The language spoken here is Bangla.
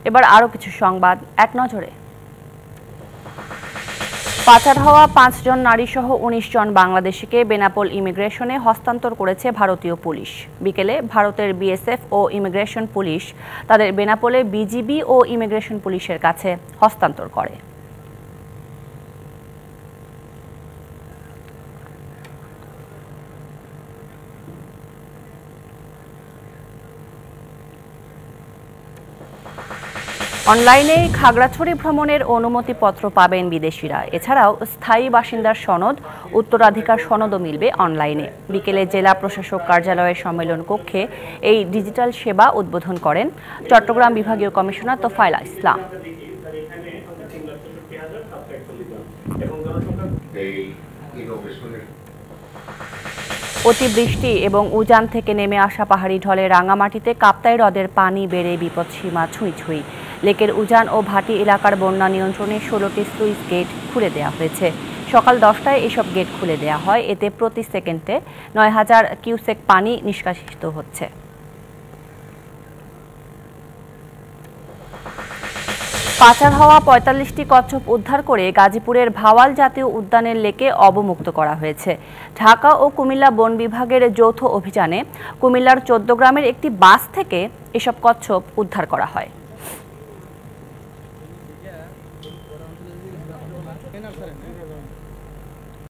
এবার আরও কিছু সংবাদ এক নজরে। পাচার হওয়া ৫ জন নারীসহ ১৯ জন বাংলাদেশিকে বেনাপোল ইমিগ্রেশনে হস্তান্তর করেছে ভারতীয় পুলিশ। বিকেলে ভারতের বিএসএফ ও ইমিগ্রেশন পুলিশ তাদের বেনাপোলে বিজিবি ও ইমিগ্রেশন পুলিশের কাছে হস্তান্তর করে। অনলাইনে খাগড়াছড়ি ভ্রমণের অনুমতিপত্র পাবেন বিদেশিরা। এছাড়াও স্থায়ী বাসিন্দার সনদ, উত্তরাধিকার সনদও মিলবে অনলাইনে। বিকেলে জেলা প্রশাসক কার্যালয়ের সম্মেলন কক্ষে এই ডিজিটাল সেবা উদ্বোধন করেন চট্টগ্রাম বিভাগীয় কমিশনার তোফায়েল ইসলাম। অতিবৃষ্টি এবং উজান থেকে নেমে আসা পাহাড়ি ঢলে রাঙামাটিতে কাপ্তাই হ্রদের পানি বেড়ে বিপদসীমা ছুঁই ছুঁই। লেকের উজান ও ভাটি এলাকার বন্যা নিয়ন্ত্রণে ১৬টি স্লুইস গেট খুলে দেওয়া হয়েছে। সকাল ১০টায় এসব গেট খুলে দেওয়া হয়। এতে প্রতি সেকেন্ডে ৯,০০০ কিউসেক পানি নিষ্কাশিত হচ্ছে। পাচার হওয়া ৪৫টি কচ্ছপ উদ্ধার করে গাজীপুরের ভাওয়াল জাতীয় উদ্যানের লেকে অবমুক্ত করা হয়েছে। ঢাকা ও কুমিল্লা বন বিভাগের যৌথ অভিযানে কুমিল্লার ১৪ গ্রামের একটি বাস থেকে এসব কচ্ছপ উদ্ধার করা হয়।